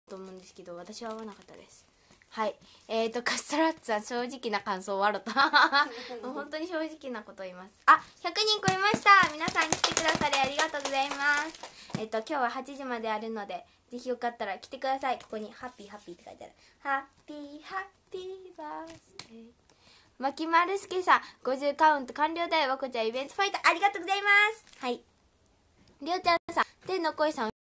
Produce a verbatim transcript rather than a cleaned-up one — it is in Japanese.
と思うんですけど、私は合わなかったです。はい。えーと、カスタラッツさん、正直な感想を笑った。もう本当に正直なこと言います。あ、ひゃくにん超えました。皆さん来てくださりありがとうございます。えっと、今日ははちじまであるので、ぜひよかったら来てください。ここに、ハッピーハッピーって書いてある。ハッピーハッピーバースデー。まきまるすけさん、ごじゅうカウント完了だよ。わこちゃんイベントファイトありがとうございます。はい。りょうちゃんさん、天の声さん、